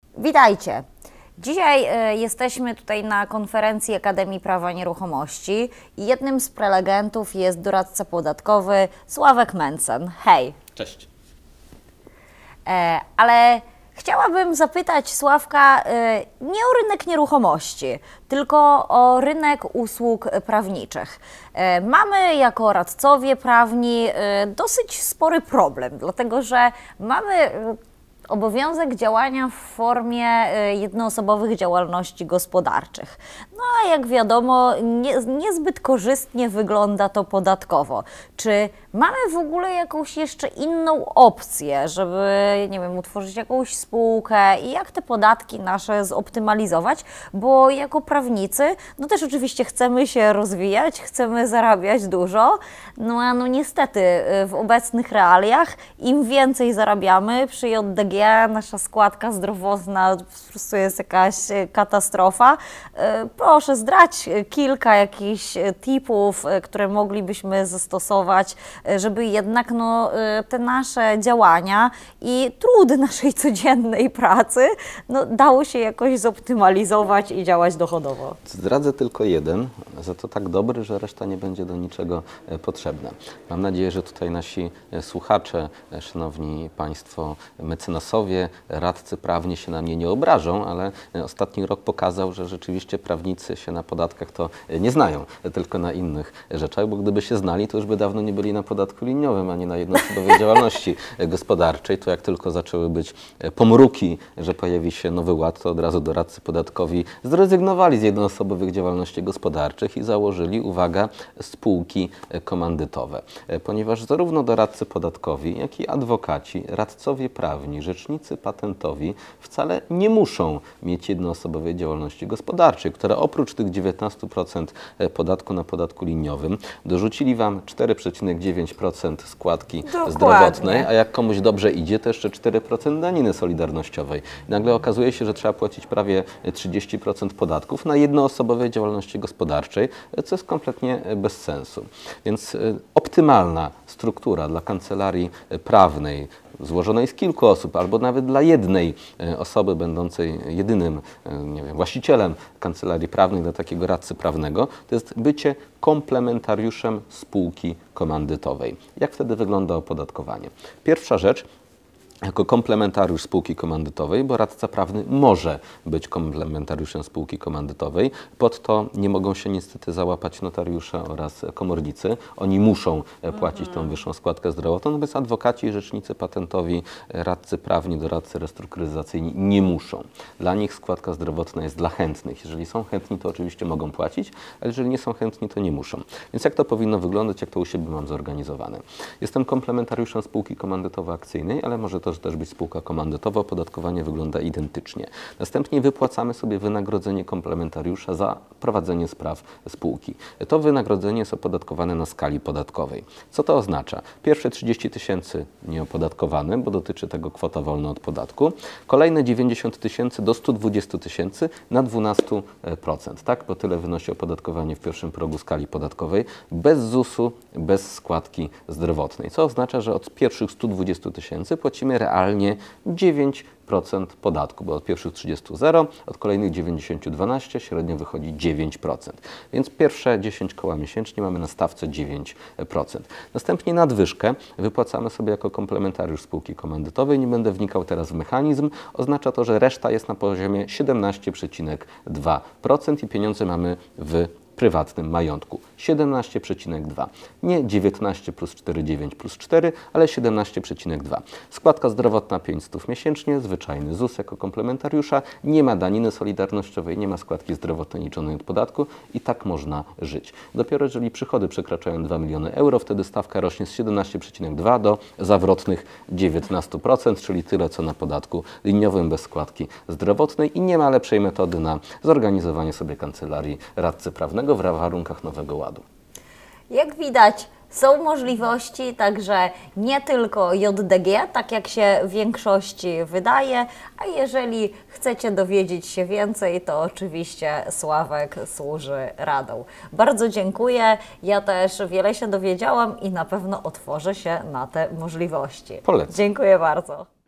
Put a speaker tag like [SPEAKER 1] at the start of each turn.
[SPEAKER 1] Witajcie! Dzisiaj jesteśmy tutaj na konferencji Akademii Prawa Nieruchomości i jednym z prelegentów jest doradca podatkowy Sławek Mencen. Hej!
[SPEAKER 2] Cześć!
[SPEAKER 1] Ale chciałabym zapytać Sławka nie o rynek nieruchomości, tylko o rynek usług prawniczych. Mamy jako radcowie prawni dosyć spory problem, dlatego że mamy obowiązek działania w formie jednoosobowych działalności gospodarczych. No a jak wiadomo, niezbyt korzystnie wygląda to podatkowo. Czy mamy w ogóle jakąś jeszcze inną opcję, żeby, nie wiem, utworzyć jakąś spółkę i jak te podatki nasze zoptymalizować? Bo jako prawnicy, no też oczywiście chcemy się rozwijać, chcemy zarabiać dużo, no a no niestety w obecnych realiach im więcej zarabiamy przy JDG, nasza składka zdrowotna po prostu jest jakaś katastrofa. Proszę zdrać kilka jakichś tipów, które moglibyśmy zastosować, żeby jednak no, te nasze działania i trudy naszej codziennej pracy no, dało się jakoś zoptymalizować i działać dochodowo.
[SPEAKER 2] Zdradzę tylko jeden, za to tak dobry, że reszta nie będzie do niczego potrzebna. Mam nadzieję, że tutaj nasi słuchacze, szanowni Państwo mecenasowie, radcy prawni się na mnie nie obrażą, ale ostatni rok pokazał, że rzeczywiście prawnicy się na podatkach to nie znają, tylko na innych rzeczach, bo gdyby się znali, to już by dawno nie byli na podatku liniowym, ani na jednoosobowej działalności gospodarczej. To jak tylko zaczęły być pomruki, że pojawi się nowy ład, to od razu doradcy podatkowi zrezygnowali z jednoosobowych działalności gospodarczych i założyli, uwaga, spółki komandytowe. Ponieważ zarówno doradcy podatkowi, jak i adwokaci, radcowie prawni, rzecznicy patentowi wcale nie muszą mieć jednoosobowej działalności gospodarczej, która oprócz tych 19% podatku na podatku liniowym dorzucili Wam 4,9% składki zdrowotnej, a jak komuś dobrze idzie, to jeszcze 4% daniny solidarnościowej. I nagle okazuje się, że trzeba płacić prawie 30% podatków na jednoosobowej działalności gospodarczej, co jest kompletnie bez sensu. Więc optymalna struktura dla kancelarii prawnej, złożonej z kilku osób, albo nawet dla jednej osoby będącej jedynym, nie wiem, właścicielem kancelarii prawnej, dla takiego radcy prawnego, to jest bycie komplementariuszem spółki komandytowej. Jak wtedy wygląda opodatkowanie? Pierwsza rzecz, jako komplementariusz spółki komandytowej, bo radca prawny może być komplementariuszem spółki komandytowej. Pod to nie mogą się niestety załapać notariusze oraz komornicy. Oni muszą płacić tą wyższą składkę zdrowotną, natomiast adwokaci i rzecznicy patentowi, radcy prawni, doradcy restrukturyzacyjni nie muszą. Dla nich składka zdrowotna jest dla chętnych. Jeżeli są chętni, to oczywiście mogą płacić, ale jeżeli nie są chętni, to nie muszą. Więc jak to powinno wyglądać, jak to u siebie mam zorganizowane? Jestem komplementariuszem spółki komandytowo-akcyjnej, ale może to też być spółka komandytowa, opodatkowanie wygląda identycznie. Następnie wypłacamy sobie wynagrodzenie komplementariusza za prowadzenie spraw spółki. To wynagrodzenie jest opodatkowane na skali podatkowej. Co to oznacza? Pierwsze 30 000 nieopodatkowane, bo dotyczy tego kwota wolna od podatku. Kolejne 90 000 do 120 000 na 12%, tak? Bo tyle wynosi opodatkowanie w pierwszym progu skali podatkowej, bez ZUS-u, bez składki zdrowotnej. Co oznacza, że od pierwszych 120 000 płacimy realnie 9% podatku, bo od pierwszych 30 0, od kolejnych 90 12, średnio wychodzi 9%. Więc pierwsze 10 koła miesięcznie mamy na stawce 9%. Następnie nadwyżkę wypłacamy sobie jako komplementariusz spółki komandytowej. Nie będę wnikał teraz w mechanizm. Oznacza to, że reszta jest na poziomie 17,2% i pieniądze mamy w prywatnym majątku. 17,2. Nie 19 plus 4, 9 plus 4, ale 17,2. Składka zdrowotna 500 miesięcznie, zwyczajny ZUS jako komplementariusza, nie ma daniny solidarnościowej, nie ma składki zdrowotnej liczonej od podatku i tak można żyć. Dopiero jeżeli przychody przekraczają 2 miliony euro, wtedy stawka rośnie z 17,2 do zawrotnych 19%, czyli tyle co na podatku liniowym bez składki zdrowotnej i nie ma lepszej metody na zorganizowanie sobie kancelarii radcy prawnego w warunkach Nowego Ładu.
[SPEAKER 1] Jak widać, są możliwości, także nie tylko JDG, tak jak się większości wydaje, a jeżeli chcecie dowiedzieć się więcej, to oczywiście Sławek służy radą. Bardzo dziękuję, ja też wiele się dowiedziałam i na pewno otworzę się na te możliwości.
[SPEAKER 2] Polecam.
[SPEAKER 1] Dziękuję bardzo.